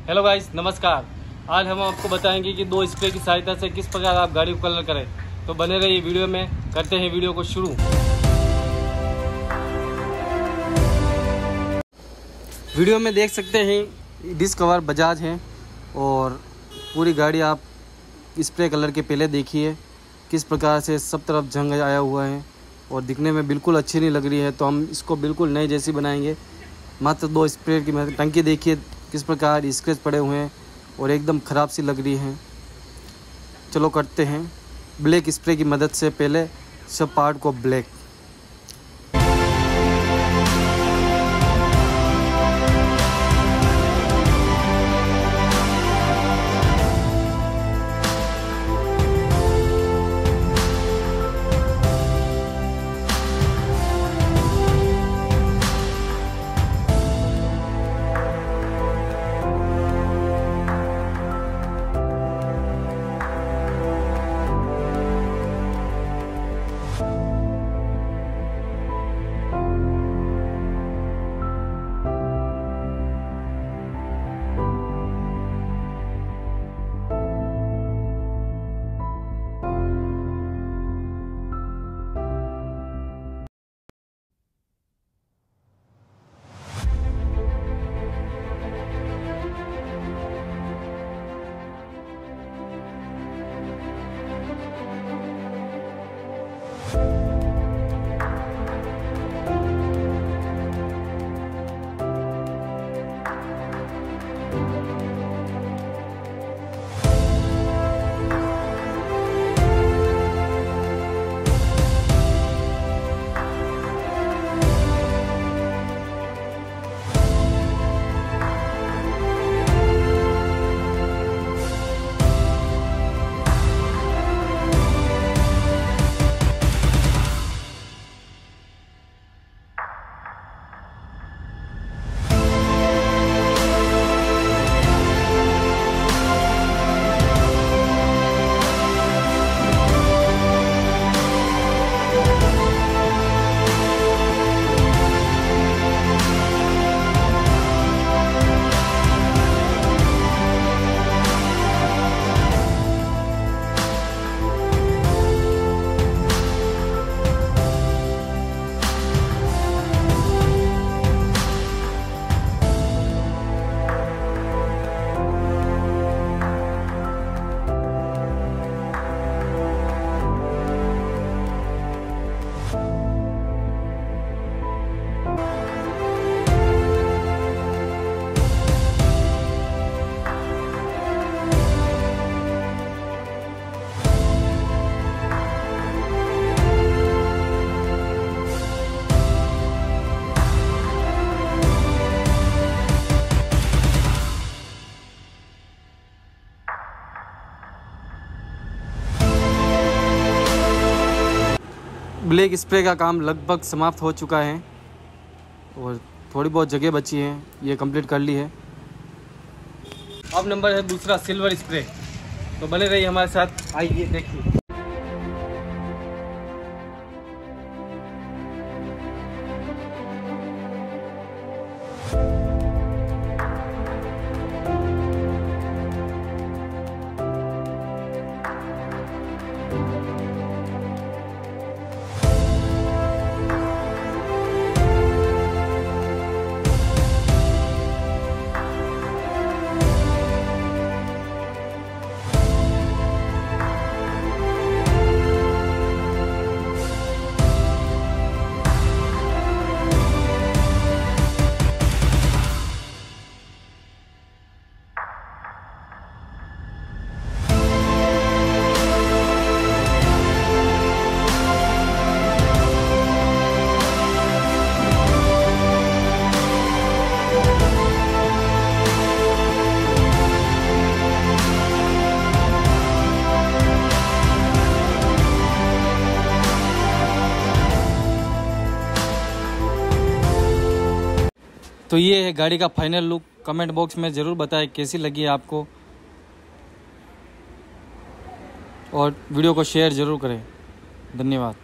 Hello guys, नमस्कार। आज हम आपको बताएंगे कि 2 स्प्रे की सहायता से किस प्रकार आप गाड़ी को कलर करें। तो बने रहिए वीडियो में, करते हैं वीडियो को शुरू। वीडियो में देख सकते हैं डिस्क कवर बजाज है और पूरी गाड़ी आप स्प्रे कलर के पहले देखिए किस प्रकार से सब तरफ जंग आया हुआ है और दिखने में बिल्कुल अच्छी नहीं लग रही है। तो हम इसको बिल्कुल नई जैसी बनाएंगे। मात्र 2 स्प्रे की टंकी देखिए किस प्रकार स्क्रैच पड़े हुए हैं और एकदम ख़राब सी लग रही है। चलो करते हैं ब्लैक स्प्रे की मदद से पहले सब पार्ट को ब्लैक। ब्लैक स्प्रे का काम लगभग समाप्त हो चुका है और थोड़ी बहुत जगह बची है, ये कंप्लीट कर ली है। अब नंबर है दूसरा सिल्वर स्प्रे। तो बने रहिए हमारे साथ, आइए देखिए। तो ये है गाड़ी का फाइनल लुक। कमेंट बॉक्स में ज़रूर बताएं कैसी लगी आपको और वीडियो को शेयर ज़रूर करें। धन्यवाद।